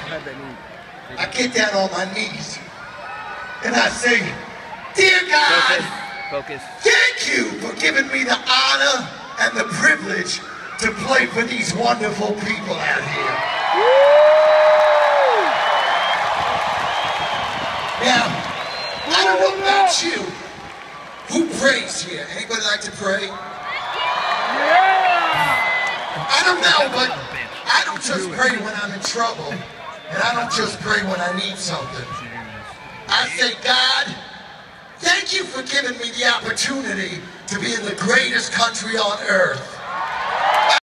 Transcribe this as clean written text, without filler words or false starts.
I get down on my knees and I say, "Dear God, thank you for giving me the honor and the privilege to play for these wonderful people out here." Now, I don't know about you. Who prays here? Anybody like to pray? I don't know, but I don't just pray when I'm in trouble, and I don't just pray when I need something. I say, God, thank you for giving me the opportunity to be in the greatest country on earth.